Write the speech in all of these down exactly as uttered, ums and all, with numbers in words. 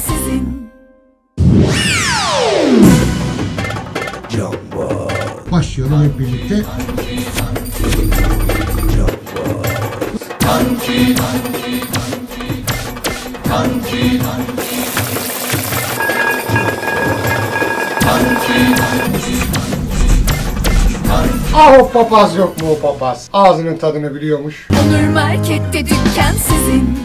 sizin. Başlayalım hep birlikte. Kanki, kanki, kanki, Ah o papaz yok mu o papaz? Ağzının tadını biliyormuş. Onur Market'te dükkan sizin.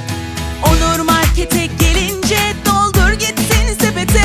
Onur Market'e gelince doldur gitsin sepete.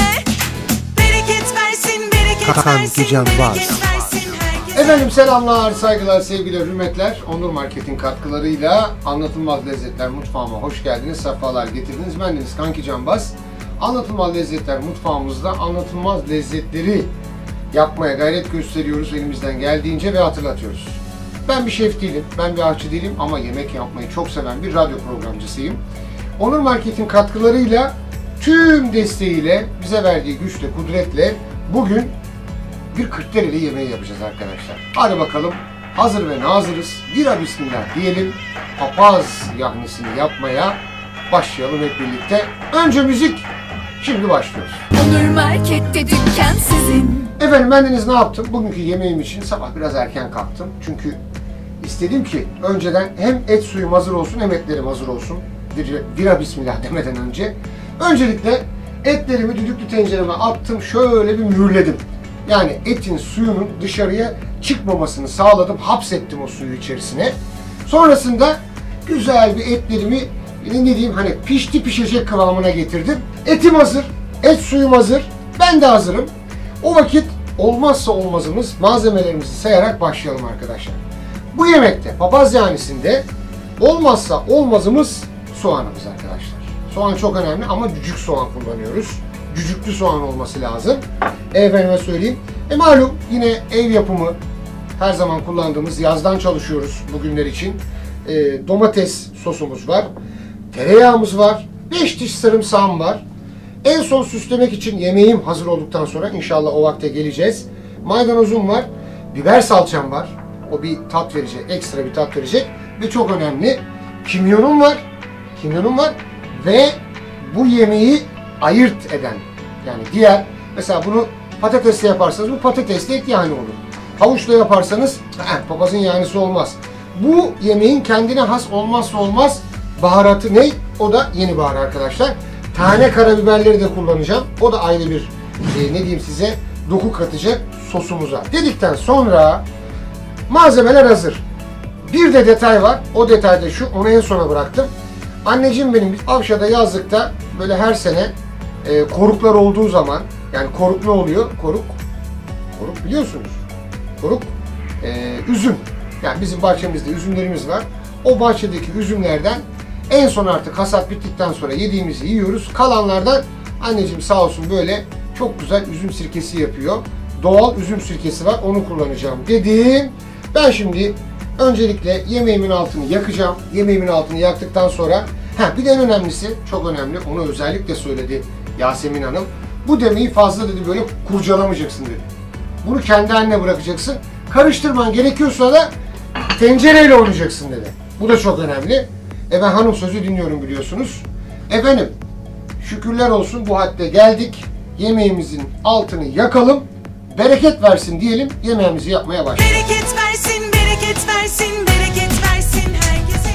Bereket versin, bereket Kakan versin, Gican bereket Baz. versin herkese. Efendim selamlar, saygılar, sevgiler, hürmetler. Onur Market'in katkılarıyla Anlatılmaz Lezzetler Mutfağıma hoş geldiniz, sefalar getirdiniz. Bendeniz Kanki Can Baz. Anlatılmaz Lezzetler Mutfağımızda anlatılmaz lezzetleri yapmaya gayret gösteriyoruz elimizden geldiğince ve hatırlatıyoruz. Ben bir şef değilim, ben bir aşçı değilim ama yemek yapmayı çok seven bir radyo programcısıyım. Onur Market'in katkılarıyla, tüm desteğiyle, bize verdiği güçle, kudretle bugün bir kırklareli yemeği yapacağız arkadaşlar. Hadi bakalım, hazır ve nazırız. Bira bismillah diyelim, papaz yahnisini yapmaya başlayalım hep birlikte. Önce müzik, şimdi başlıyoruz. Onur Market'te dükkan sizin. Efendim bendeniz ne yaptım? Bugünkü yemeğim için sabah biraz erken kalktım. Çünkü istedim ki önceden hem et suyum hazır olsun hem etlerim hazır olsun. Bir, bira bismillah demeden önce. Öncelikle etlerimi düdüklü tencereme attım. Şöyle bir mühürledim. Yani etin suyunun dışarıya çıkmamasını sağladım. Hapsettim o suyu içerisine. Sonrasında güzel bir etlerimi ne diyeyim hani pişti pişecek kıvamına getirdim. Etim hazır, et suyum hazır, ben de hazırım. O vakit olmazsa olmazımız malzemelerimizi sayarak başlayalım arkadaşlar. Bu yemekte, papaz yahnisinde olmazsa olmazımız soğanımız arkadaşlar. Soğan çok önemli ama cücük soğan kullanıyoruz. Cücüklü soğan olması lazım. Efendime söyleyeyim. E malum yine ev yapımı her zaman kullandığımız yazdan çalışıyoruz bugünler için. E, domates sosumuz var. Tereyağımız var. beş diş sarımsağım var. En son süslemek için yemeğim hazır olduktan sonra inşallah o vakte geleceğiz. Maydanozum var. Biber salçam var. O bir tat verecek, ekstra bir tat verecek. Ve çok önemli, kimyonum var. Kimyonum var. Ve bu yemeği ayırt eden, yani diğer, mesela bunu patatesle yaparsanız bu patatesli et yahni olur. Havuçla yaparsanız eh, papazın yahnisi olmaz. Bu yemeğin kendine has olmazsa olmaz baharatı ne? O da yeni bahar arkadaşlar. Tane karabiberleri de kullanacağım. O da ayrı bir e, ne diyeyim size doku katacak sosumuza. Dedikten sonra malzemeler hazır. Bir de detay var. O detay da şu. Onu en sona bıraktım. Anneciğim benim Avşa'da yazlıkta böyle her sene e, koruklar olduğu zaman, yani koruk ne oluyor? Koruk. Koruk biliyorsunuz. Koruk e, üzüm. Yani bizim bahçemizde üzümlerimiz var. O bahçedeki üzümlerden en son artık hasat bittikten sonra yediğimizi yiyoruz. Kalanlardan anneciğim sağ olsun böyle çok güzel üzüm sirkesi yapıyor. Doğal üzüm sirkesi var, onu kullanacağım dedim. Ben şimdi öncelikle yemeğimin altını yakacağım. Yemeğimin altını yaktıktan sonra, ha bir de en önemlisi, çok önemli, onu özellikle söyledi Yasemin Hanım. Bu demeyi fazla dedi böyle kurcalamayacaksın dedi. Bunu kendi haline bırakacaksın. Karıştırman gerekiyorsa da tencereyle oynayacaksın dedi. Bu da çok önemli. E ben hanım sözü dinliyorum biliyorsunuz. Efendim, şükürler olsun bu hadde geldik. Yemeğimizin altını yakalım. Bereket versin diyelim. Yemeğimizi yapmaya başlayalım. Bereket versin, bereket versin, bereket versin herkese.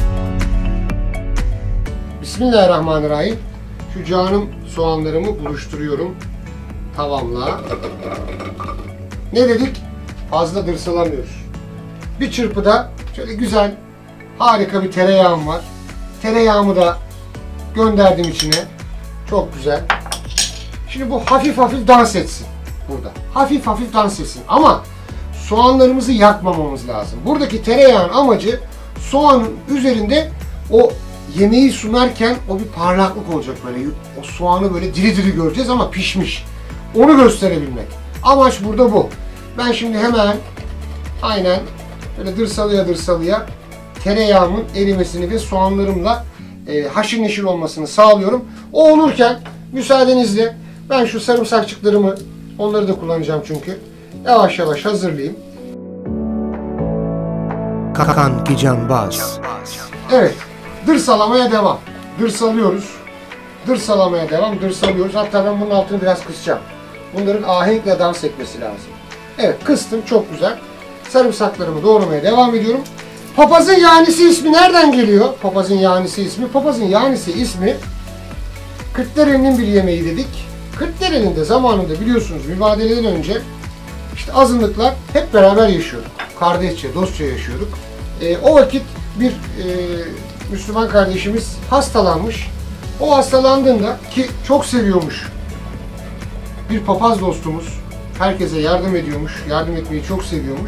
Bismillahirrahmanirrahim. Şu canım soğanlarımı buluşturuyorum tavamla. Ne dedik? Fazla dırsalamıyoruz. Bir çırpıda şöyle güzel, harika bir tereyağım var. Tereyağımı da gönderdim içine. Çok güzel. Şimdi bu hafif hafif dans etsin burada. Hafif hafif dans etsin. Ama soğanlarımızı yakmamamız lazım. Buradaki tereyağın amacı soğanın üzerinde o yemeği sunarken o bir parlaklık olacak böyle. O soğanı böyle diri diri göreceğiz ama pişmiş. Onu gösterebilmek. Amaç burada bu. Ben şimdi hemen aynen böyle dırsalıya dırsalıya tereyağımın erimesini ve soğanlarımla e, haşır neşir olmasını sağlıyorum. O olurken müsaadenizle ben şu sarımsakçıklarımı, onları da kullanacağım çünkü, yavaş yavaş hazırlayayım. Kanki Can Baz. Evet, dırsalamaya devam. Dırsalıyoruz. dırsalamaya devam. Dırsalıyoruz. Hatta ben bunun altını biraz kısacağım. Bunların ahenkle dans etmesi lazım. Evet, kıstım. Çok güzel. Sarımsaklarımı doğramaya devam ediyorum. Papazın yanisi ismi nereden geliyor? Papazın yanisi ismi. Papazın yanisi ismi Kırklareli'nin bir yemeği dedik. Kırklareli'nin de zamanında biliyorsunuz mübadeleden önce işte azınlıklar hep beraber yaşıyorduk. Kardeşçe, dostça yaşıyorduk. E, o vakit bir e, Müslüman kardeşimiz hastalanmış. O hastalandığında ki çok seviyormuş. Bir papaz dostumuz herkese yardım ediyormuş. Yardım etmeyi çok seviyormuş.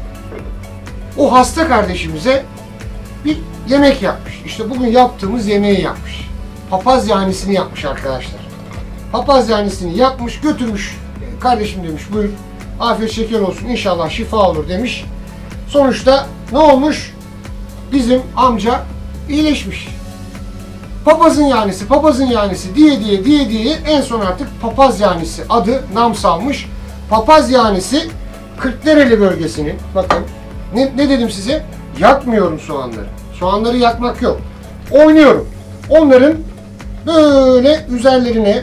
O hasta kardeşimize bir yemek yapmış. İşte bugün yaptığımız yemeği yapmış. Papaz yanisini yapmış arkadaşlar. Papaz yanisini yapmış, götürmüş. Kardeşim demiş, buyur. Afiyet şeker olsun, inşallah şifa olur demiş. Sonuçta ne olmuş? Bizim amca iyileşmiş. Papazın yanisi, papazın yanisi diye diye diye diye en son artık papaz yanisi adı nam salmış. Papaz yanisi Kırklareli bölgesinin, bakın ne, ne dedim size? Yakmıyorum soğanları. Soğanları yakmak yok. Oynuyorum. Onların böyle üzerlerine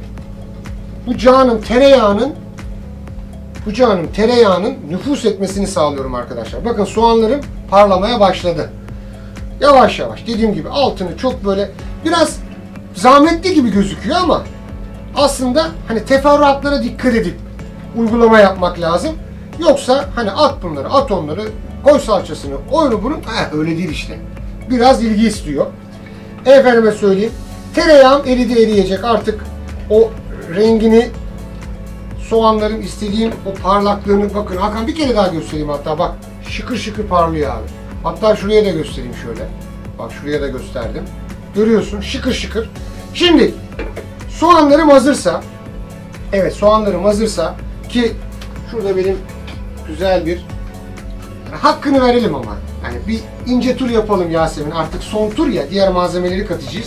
bu canım tereyağının bu canım tereyağının nüfuz etmesini sağlıyorum arkadaşlar. Bakın soğanlarım parlamaya başladı. Yavaş yavaş dediğim gibi altını çok böyle biraz zahmetli gibi gözüküyor ama aslında hani teferruatlara dikkat edip uygulama yapmak lazım. Yoksa hani at bunları, at onları, koy salçasını, oyunu bunun, eh, öyle değil işte. Biraz ilgi istiyor. Efendime söyleyeyim, tereyağım eridi eriyecek artık o rengini, soğanların istediğim o parlaklığını, bakın Hakan bir kere daha göstereyim hatta bak şıkır şıkır parlıyor abi. Hatta şuraya da göstereyim şöyle. Bak şuraya da gösterdim. Görüyorsun şıkır şıkır. Şimdi soğanlarım hazırsa, evet soğanlarım hazırsa ki şurada benim güzel bir yani hakkını verelim ama yani bir ince tur yapalım Yasemin, artık son tur ya, diğer malzemeleri katacağız.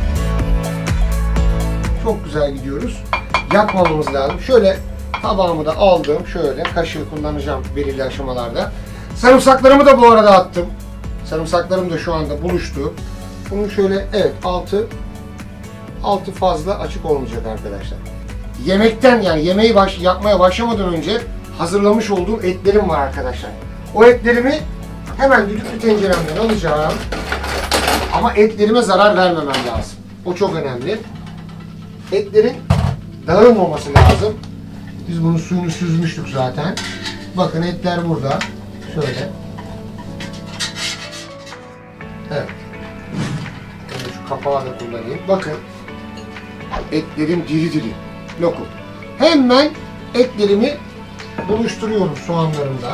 Çok güzel gidiyoruz. Yakmamamız lazım. Şöyle tabağımı da aldım. Şöyle kaşığı kullanacağım belirli aşamalarda. Sarımsaklarımı da bu arada attım. Sarımsaklarım da şu anda buluştu. Bunun şöyle evet altı altı fazla açık olmayacak arkadaşlar. Yemekten yani yemeği baş, yapmaya başlamadan önce hazırlamış olduğum etlerim var arkadaşlar. O etlerimi hemen düdüklü tenceremden alacağım. Ama etlerime zarar vermemem lazım. O çok önemli. Etlerin dağılmaması lazım. Biz bunun suyunu süzmüştük zaten. Bakın etler burada. Şöyle. Evet. Şimdi şu kapağı da kullanayım. Bakın. Etlerim diri diri. Lokum. Hemen etlerimi buluşturuyorum soğanlarımda.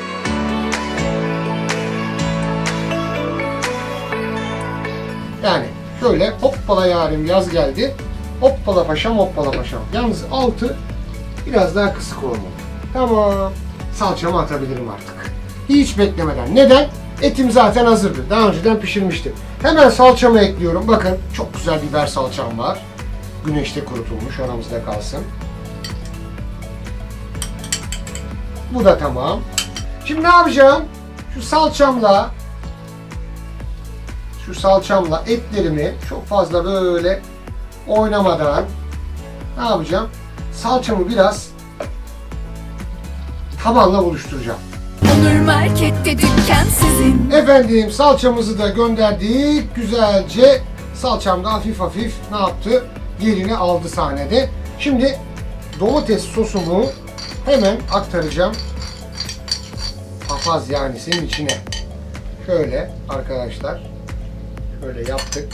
Yani şöyle hoppala yarim yaz geldi. Hoppala paşam hoppala paşam. Yalnız altı biraz daha kısık olmalı. Tamam. Salçamı atabilirim artık. Hiç beklemeden. Neden? Etim zaten hazırdı. Daha önceden pişirmiştim. Hemen salçamı ekliyorum. Bakın çok güzel biber salçam var. Güneşte kurutulmuş. Aramızda kalsın. Bu da tamam. Şimdi ne yapacağım? Şu salçamla şu salçamla etlerimi çok fazla böyle oynamadan ne yapacağım? Salçamı biraz tabanla buluşturacağım. Onur Market'te dükkan sizin. Efendim salçamızı da gönderdik. Güzelce salçam da hafif hafif ne yaptı? Yerini aldı sahnede. Şimdi domates sosumu hemen aktaracağım papaz yanisinin içine. Şöyle arkadaşlar. Şöyle yaptık.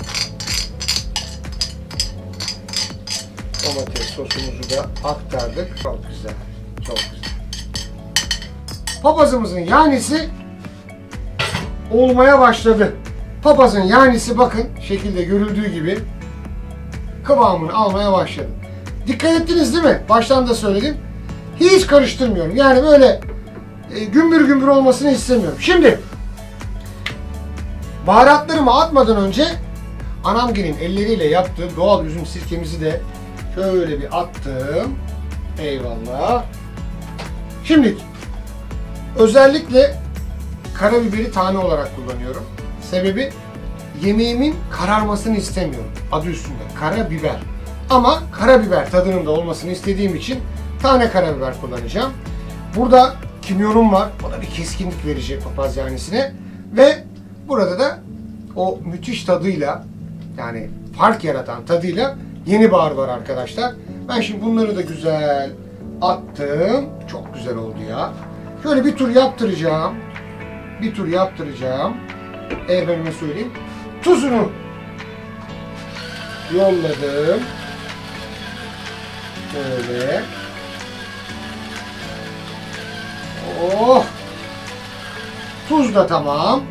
Domates sosumuzu da aktardık. Çok güzel. Çok güzel. Papazımızın yanisi olmaya başladı. Papazın yanisi bakın şekilde görüldüğü gibi kıvamını almaya başladı. Dikkat ettiniz değil mi? Baştan da söyledim. Hiç karıştırmıyorum. Yani böyle e, gümbür gümbür olmasını istemiyorum. Şimdi baharatlarımı atmadan önce anamgilin elleriyle yaptığı doğal üzüm sirkemizi de şöyle bir attım. Eyvallah. Şimdi özellikle karabiberi tane olarak kullanıyorum. Sebebi yemeğimin kararmasını istemiyorum. Adı üstünde karabiber. Ama karabiber tadının da olmasını istediğim için tane karabiber kullanacağım. Burada kimyonum var. O da bir keskinlik verecek papaz yahnisine. Ve burada da o müthiş tadıyla, yani fark yaratan tadıyla yeni bahar var arkadaşlar. Ben şimdi bunları da güzel attım. Çok güzel oldu ya. Şöyle bir tur yaptıracağım. Bir tur yaptıracağım. Efendime söyleyeyim. Tuzunu yolladım. Böyle. Oh! Tuz da tamam.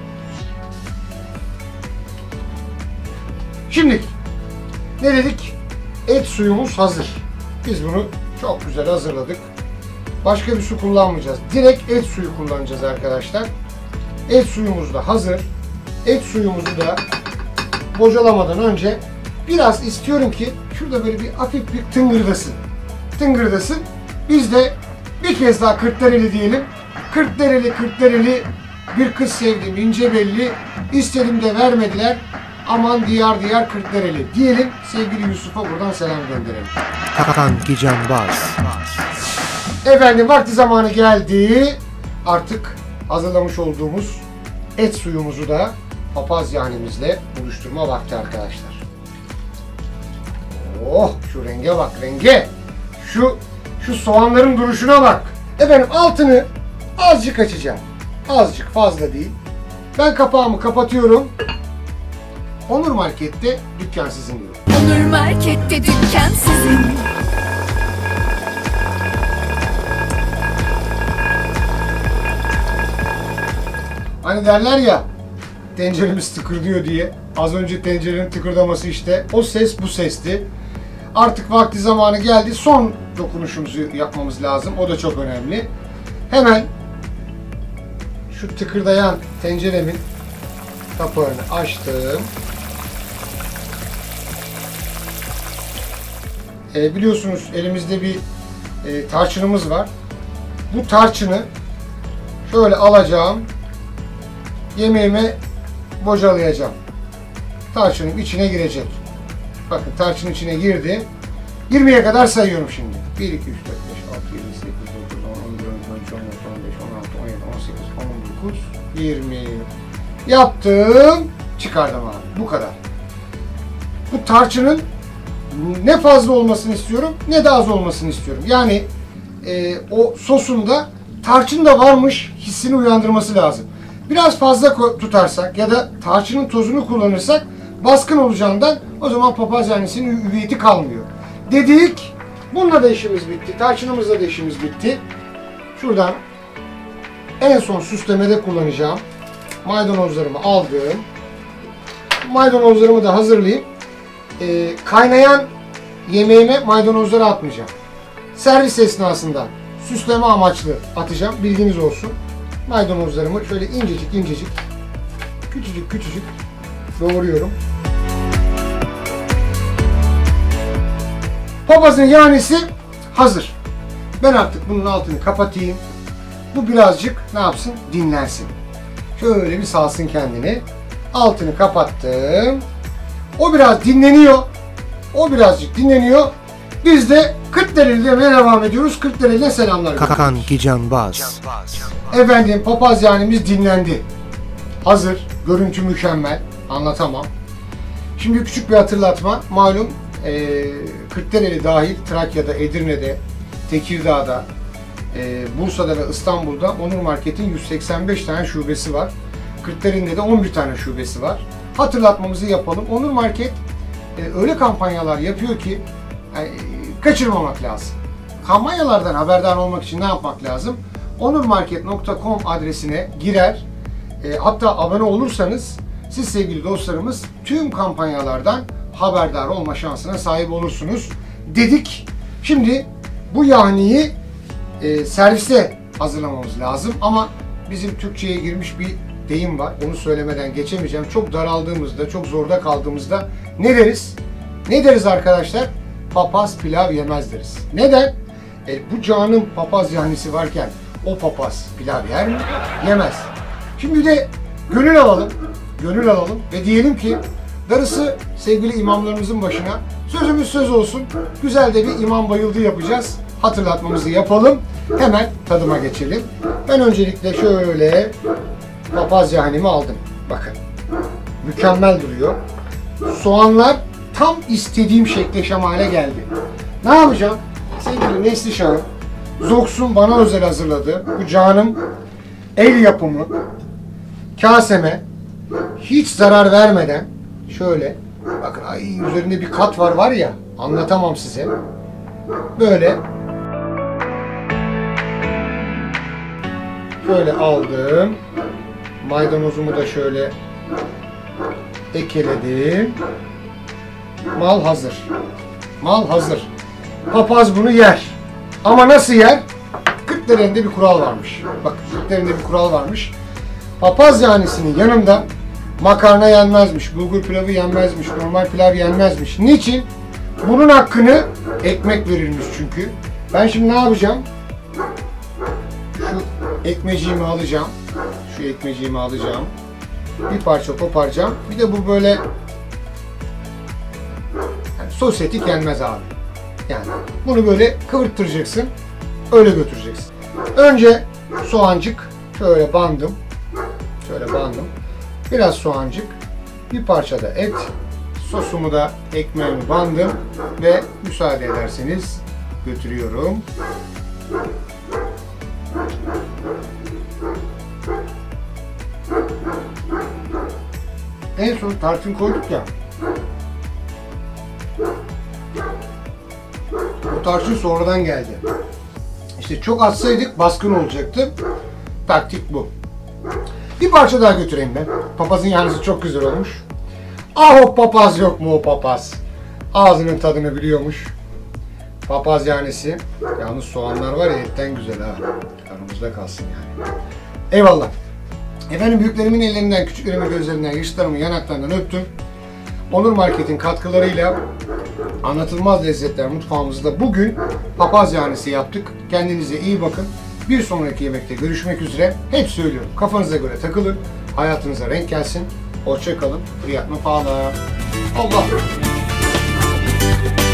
Şimdi ne dedik? Et suyumuz hazır. Biz bunu çok güzel hazırladık. Başka bir su kullanmayacağız. Direkt et suyu kullanacağız arkadaşlar. Et suyumuz da hazır. Et suyumuzu da bocalamadan önce biraz istiyorum ki şurada böyle bir hafif bir tıngırdasın. Tıngırdasın. Biz de bir kez daha Kırklareli diyelim. Kırklareli, Kırklareli bir kız sevdim ince belli. İstedim de vermediler. Aman diyar diyar Kırklareli diyelim. Sevgili Yusuf'a buradan selam gönderelim. Kanki Canbaz. Efendim vakti zamanı geldi. Artık hazırlamış olduğumuz et suyumuzu da papaz yahnimizle buluşturma vakti arkadaşlar. Oh, şu renge bak, renge. Şu şu soğanların duruşuna bak. Efendim altını azıcık açacağım. Azıcık, fazla değil. Ben kapağımı kapatıyorum. Onur Market'te dükkan sizin diyor. Onur Market'te dükkan sizin. Hani derler ya, tenceremiz tıkırdıyor diye. Az önce tencerenin tıkırdaması işte. O ses bu sesti. Artık vakti zamanı geldi. Son dokunuşumuzu yapmamız lazım. O da çok önemli. Hemen şu tıkırdayan tenceremin kapağını açtım. E, biliyorsunuz elimizde bir e, tarçınımız var. Bu tarçını şöyle alacağım. Yemeğime bocalayacağım. Tarçının içine girecek. Bakın tarçının içine girdi. yirmiye kadar sayıyorum şimdi. bir, iki, üç, dört, beş, altı, yedi, sekiz, dokuz, on, on bir, on iki, on üç, on dört, on beş, on altı, on yedi, on sekiz, on dokuz, yirmi. Yaptım. Çıkardım abi. Bu kadar. Bu tarçının ne fazla olmasını istiyorum ne de az olmasını istiyorum. Yani e, o sosunda tarçın da varmış hissini uyandırması lazım. Biraz fazla tutarsak ya da tarçının tozunu kullanırsak baskın olacağından o zaman papaz yahnisinin üveyeti kalmıyor. Dedik. Bununla da işimiz bitti. Tarçınımızla da işimiz bitti. Şuradan en son süslemede kullanacağım maydanozlarımı aldım. Maydanozlarımı da hazırlayayım. Ee, kaynayan yemeğime maydanozları atmayacağım. Servis esnasında süsleme amaçlı atacağım. Bilginiz olsun. Maydanozlarımı şöyle incecik incecik, küçücük küçücük doğruyorum. Papazın yahnisi hazır. Ben artık bunun altını kapatayım. Bu birazcık ne yapsın? Dinlensin. Şöyle bir salsın kendini. Altını kapattım. O biraz dinleniyor. O birazcık dinleniyor. Biz de Kırklareli demeye devam ediyoruz. Kırklareli'ne selamlar. Kanki Canbaz. Efendim papaz yahnimiz dinlendi. Hazır. Görüntü mükemmel. Anlatamam. Şimdi küçük bir hatırlatma. Malum e, Kırklareli dahil Trakya'da, Edirne'de, Tekirdağ'da, e, Bursa'da ve İstanbul'da Onur Market'in yüz seksen beş tane şubesi var. Kırklareli'nde de on bir tane şubesi var. Hatırlatmamızı yapalım. Onur Market e, öyle kampanyalar yapıyor ki e, kaçırmamak lazım. Kampanyalardan haberdar olmak için ne yapmak lazım? onurmarket nokta com adresine girer, e, hatta abone olursanız siz sevgili dostlarımız tüm kampanyalardan haberdar olma şansına sahip olursunuz dedik. Şimdi bu yahniyi e, servise hazırlamamız lazım ama bizim Türkçe'ye girmiş bir deyim var. Onu söylemeden geçemeyeceğim. Çok daraldığımızda, çok zorda kaldığımızda ne deriz? Ne deriz arkadaşlar? Papaz pilav yemez deriz. Neden? E, bu canım papaz yahnisi varken o papaz pilav yer mi? Yemez. Şimdi de gönül alalım. gönül alalım ve diyelim ki darısı sevgili imamlarımızın başına. Sözümüz söz olsun. Güzel de bir imam bayıldı yapacağız. Hatırlatmamızı yapalım. Hemen tadıma geçelim. Ben öncelikle şöyle papazya hanemi aldım. Bakın. Mükemmel duruyor. Soğanlar tam istediğim şekle şemale geldi. Ne yapacağım? Sevgili Neslişah'ım, Zox'un bana özel hazırladığı bu canım el yapımı kaseme hiç zarar vermeden şöyle, bakın ay üzerinde bir kat var var ya, anlatamam size. Böyle şöyle aldım. Maydanozumu da şöyle ekeledim. Mal hazır. Mal hazır. Papaz bunu yer. Ama nasıl yer? Kırklareli'nde bir kural varmış. Bak, Kırklareli'nde bir kural varmış. Papaz yanisinin yanında makarna yenmezmiş, bulgur pilavı yenmezmiş, normal pilav yenmezmiş. Niçin? Bunun hakkını ekmek verilmiş çünkü. Ben şimdi ne yapacağım? Şu ekmeğimi alacağım. Şu ekmeğimi alacağım. Bir parça koparacağım. Bir de bu böyle yani sosyetik yenmez abi. Yani bunu böyle kıvırttıracaksın. Öyle götüreceksin. Önce soğancık şöyle bandım. Şöyle bandım. Biraz soğancık. Bir parça da et. Sosumu da ekmeğimi bandım ve müsaade ederseniz götürüyorum. En son tarçın koyduk ya. O tarçın sonradan geldi. İşte çok atsaydık baskın olacaktı. Taktik bu. Bir parça daha götüreyim ben. Papazın yanısı çok güzel olmuş. Ah o papaz yok mu o papaz? Ağzının tadını biliyormuş. Papaz yanesi. Yalnız soğanlar var ya etten güzel ha. Aramızda kalsın yani. Eyvallah. Efendim büyüklerimin ellerinden, küçüklerimin gözlerinden, yaşıtlarımın yanaklarından öptüm. Onur Market'in katkılarıyla Anlatılmaz Lezzetler mutfağımızda bugün papaz yanesi yaptık. Kendinize iyi bakın. Bir sonraki yemekte görüşmek üzere. Hep söylüyorum. Kafanıza göre takılın. Hayatınıza renk gelsin. Hoşça kalın. Riyad Mutfağı'la. Allah.